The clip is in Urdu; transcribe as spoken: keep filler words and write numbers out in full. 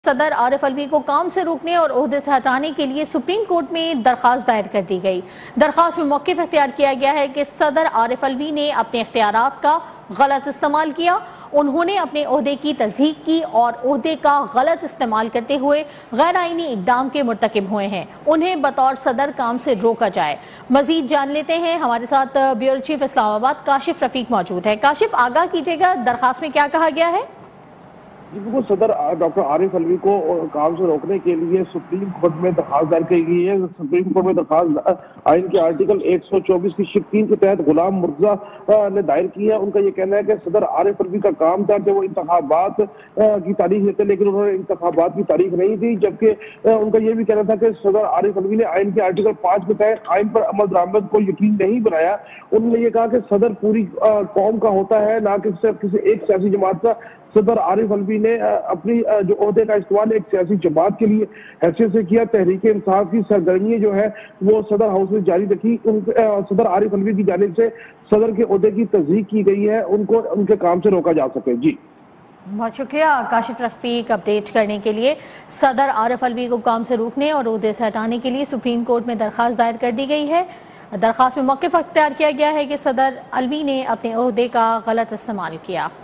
صدر عارف الوی کو کام سے روکنے اور عہدے سے ہٹانے کے لیے سپریم کورٹ میں درخواست دائر کر دی گئی۔ درخواست میں موقف اختیار کیا گیا ہے کہ صدر عارف الوی نے اپنے اختیارات کا غلط استعمال کیا۔ انہوں نے اپنے عہدے کی تضحیق کی اور عہدے کا غلط استعمال کرتے ہوئے غیر آئینی اقدام کے مرتکب ہوئے ہیں۔ انہیں بطور صدر کام سے روکا جائے۔ مزید جان لیتے ہیں، ہمارے ساتھ بیورو چیف اسلام آباد کاشف رفیق موجود ہے۔ کاشف، آگاہ کیجیے گا درخواست میں کیا کہا گیا ہے؟ بالکل، صدر ڈاکٹر عارف الوی کو کام سے روکنے کے لیے سپریم کورٹ میں درخواست دائر کی گئی ہے۔ سپریم کورٹ میں درخواست آئین کے آرٹیکل ایک سو چوبیس کی شق تین کے تحت غلام مرتضیٰ نے دائر کی ہے۔ ان کا یہ کہنا ہے کہ صدر عارف الوی کا کام تھا کہ وہ انتخابات کی تاریخ لیتے، لیکن انہوں نے انتخابات کی تاریخ نہیں دی، جبکہ ان کا یہ بھی کہنا تھا کہ صدر عارف الوی نے آئین کے آرٹیکل پانچ کے تحت آئین پر عمل درآمد کو یقین نہیں بنایا۔ انہوں نے یہ کہا کہ صدر پوری قوم کا ہوتا ہے، نہ کہ صرف کسی ایک سیاسی جماعت کا۔ صدر عارف الوی نے اپنی جو عہدے کا استعمال ایک سیاسی جماعت کے لیے حیثیت سے کیا۔ تحریک انصاف کی سرگرمیاں جو ہے وہ صدر ہاؤس میں جاری رکھی۔ صدر عارف الوی کی جانب سے صدر کے عہدے کی تصدیق کی گئی ہے، ان کو ان کے کام سے روکا جا سکے۔ جی بہت شکریہ کاشف رفیق اپڈیٹ کرنے کے لیے۔ صدر عارف الوی کو کام سے روکنے اور عہدے سے ہٹانے کے لیے سپریم کورٹ میں درخواست دائر کر دی گئی ہے۔ درخواست میں موقف اختیار کیا گیا ہے کہ صدر الوی نے اپنے عہدے کا غلط استعمال کیا۔